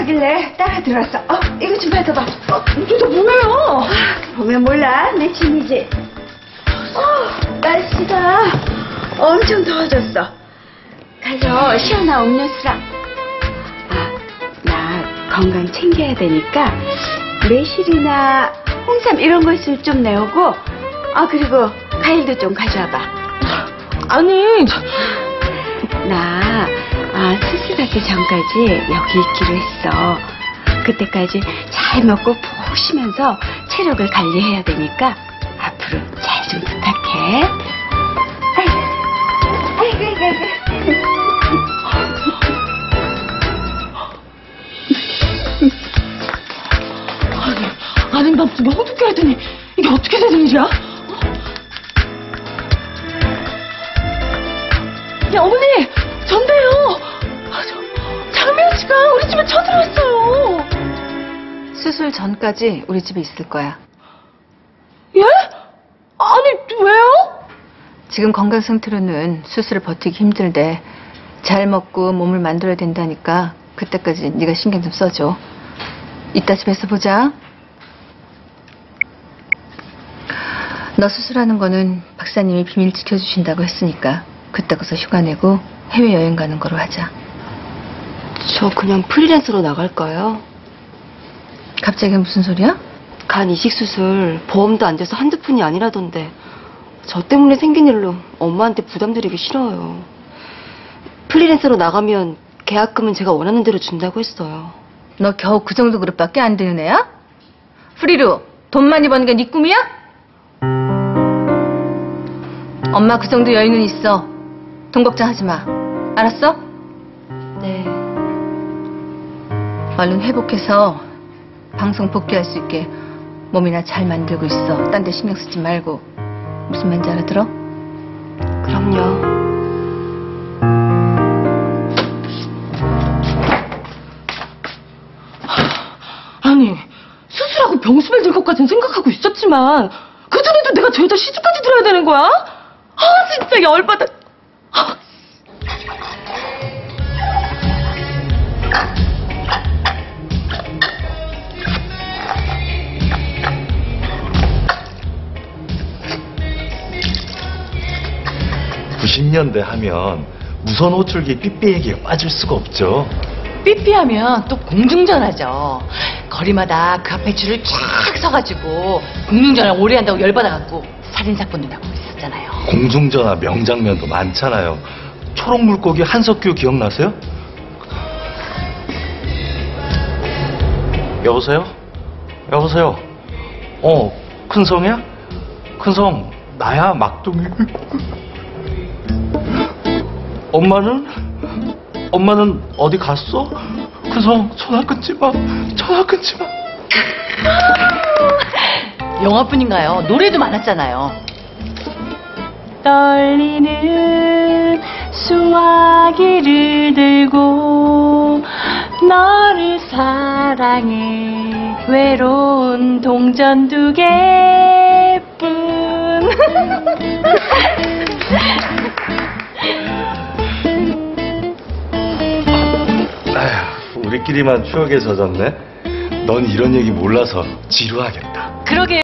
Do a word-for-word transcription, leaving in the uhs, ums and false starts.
하길래 따라 들어왔어. 어, 이거 좀 받아봐. 어, 이게 또 뭐예요? 아, 보면 몰라. 내 짐이지. 어, 날씨가 엄청 더워졌어. 가서 시원한 음료수랑. 아, 나 건강 챙겨야 되니까 매실이나 홍삼 이런 것을 좀 내오고, 아, 그리고 과일도 좀 가져와봐. 아니, 저... 나 아, 수술하기 전까지 여기 있기로 했어. 그때까지 잘 먹고 푹 쉬면서 체력을 관리해야 되니까 앞으로 잘 좀 부탁해. 아이고, 아이고, 아이고, 아이고. 아니, 아니, 나 지금 어떻게 하더니 이게 어떻게 된 일이야? 야, 어머니! 전데요! 아, 저, 장미연 씨가 우리 집에 쳐들어왔어요! 수술 전까지 우리 집에 있을 거야. 예? 아니, 왜요? 지금 건강 상태로는 수술을 버티기 힘들대. 잘 먹고 몸을 만들어야 된다니까 그때까지 네가 신경 좀 써줘. 이따 집에서 보자. 너 수술하는 거는 박사님이 비밀 지켜주신다고 했으니까 그때 가서 휴가 내고 해외여행 가는 거로 하자. 저 그냥 프리랜서로 나갈까요? 갑자기 무슨 소리야? 간 이식 수술 보험도 안 돼서 한두 푼이 아니라던데 저 때문에 생긴 일로 엄마한테 부담드리기 싫어요. 프리랜서로 나가면 계약금은 제가 원하는 대로 준다고 했어요. 너 겨우 그 정도 그릇밖에 안 되는 애야? 프리로 돈 많이 버는 게 네 꿈이야? 엄마 그 정도 여유는 있어. 돈 걱정하지 마. 알았어? 네. 얼른 회복해서 방송 복귀할 수 있게 몸이나 잘 만들고 있어. 딴 데 신경 쓰지 말고. 무슨 말인지 알아들어? 그럼요. 아니, 수술하고 병수발 될 것까지는 생각하고 있었지만 그 전에도 내가 죄다 시집까지 들어야 되는 거야? 아, 진짜 열받아. 아. 구십 년대 하면 무선 호출기 삐삐 얘기가 빠질 수가 없죠. 삐삐하면 또 공중전화죠. 거리마다 그 앞에 줄을 쫙 서가지고 공중전화 오래 한다고 열받아갖고 살인사건도 나고 있었잖아요. 공중전화 명장면도 많잖아요. 초록 물고기 한석규 기억나세요? 여보세요? 여보세요? 어, 큰성이야? 큰성, 나야, 막둥이. 엄마는? 엄마는 어디 갔어? 큰성, 전화 끊지 마. 전화 끊지 마. 영화뿐인가요? 노래도 많았잖아요. 떨리는 수화기를 들고 너를 사랑해 외로운 동전 두 개뿐. 아휴, 우리끼리만 추억에 젖었네. 넌 이런 얘기 몰라서 지루하겠다. 그러게.